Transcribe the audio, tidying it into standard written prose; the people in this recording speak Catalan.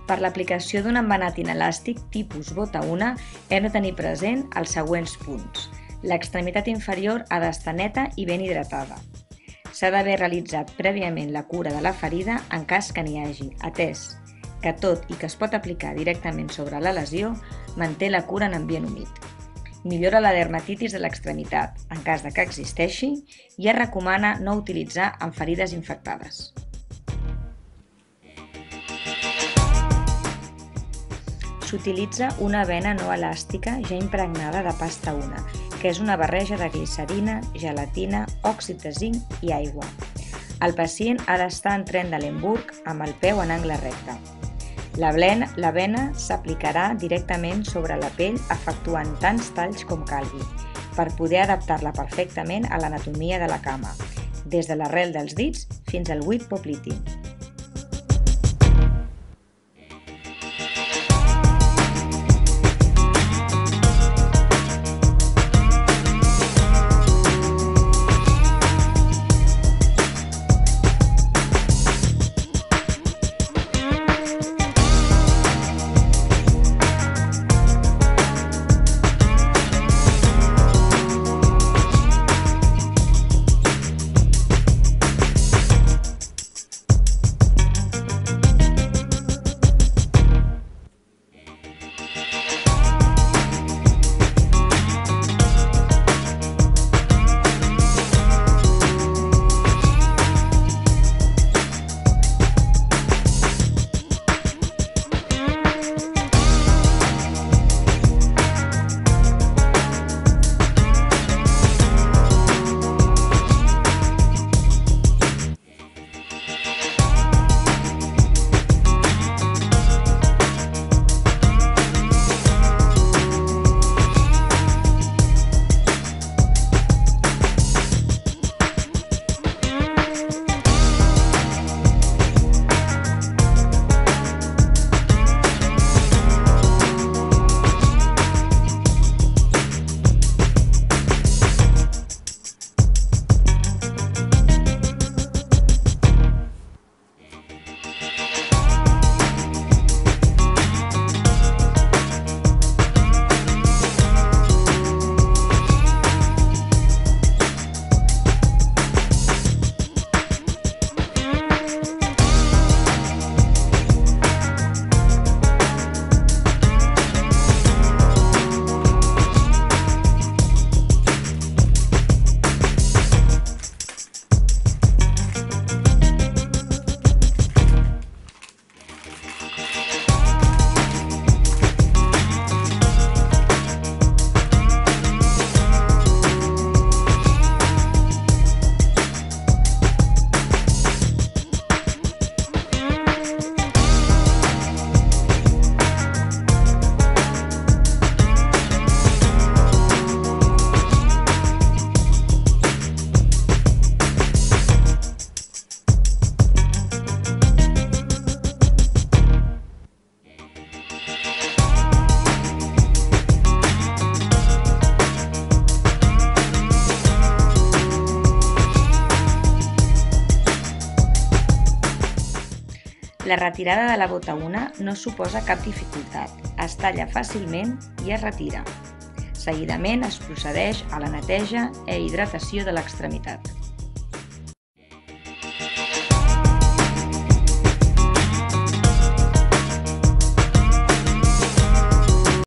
Per l'aplicació d'un embenat inelàstic tipus bota una hem de tenir present els següents punts. L'extremitat inferior ha d'estar neta i ben hidratada. S'ha d'haver realitzat prèviament la cura de la ferida en cas que n'hi hagi, atès que tot i que es pot aplicar directament sobre la lesió, manté la cura en ambient humit. Millora la dermatitis de l'extremitat, en cas de que existeixi, i es recomana no utilitzar en ferides infectades. S'utilitza una vena no elàstica ja impregnada de pasta una, que és una barreja de glicerina, gelatina, òxid de zinc i aigua. El pacient ha d'estar en tren de Lemberg amb el peu en angle recte. La vena s'aplicarà directament sobre la pell efectuant tants talls com calgui, per poder adaptar-la perfectament a l'anatomia de la cama, des de l'arrel dels dits fins al buit popliti. La retirada de la bota una no suposa cap dificultat, es talla fàcilment i es retira. Seguidament es procedeix a la neteja i hidratació de l'extremitat.